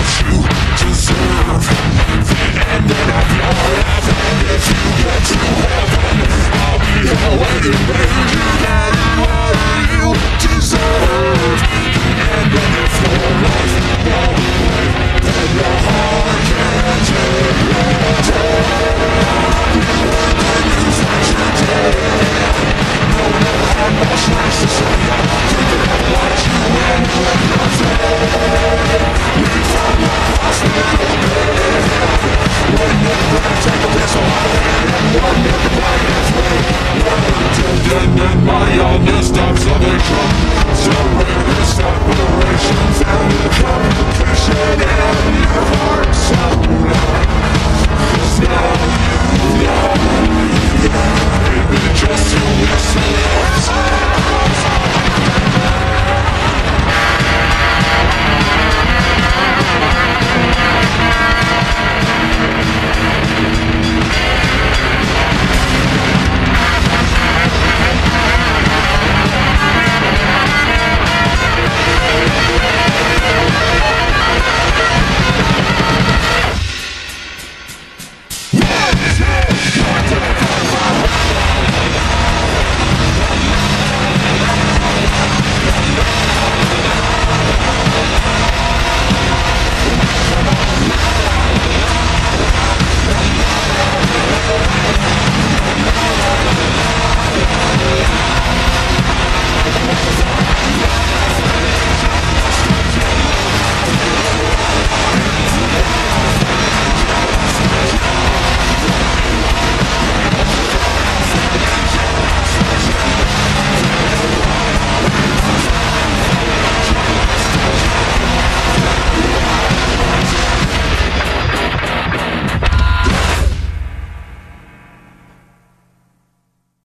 you deserve the ending of your life. And if you get to heaven, I'll be here waiting, baby. Whatever you deserve the ending of your life. All the way that your heart can't take your death. The news that you're dead. No one had much nice to say. I'm thinking of what you went when you're dead. Leave from the hospital bed. When you're gonna take a piss on my head and wonder why it's me. Well, in my honest observation, surrender separations and the competition in your heart so loud. 'Cause now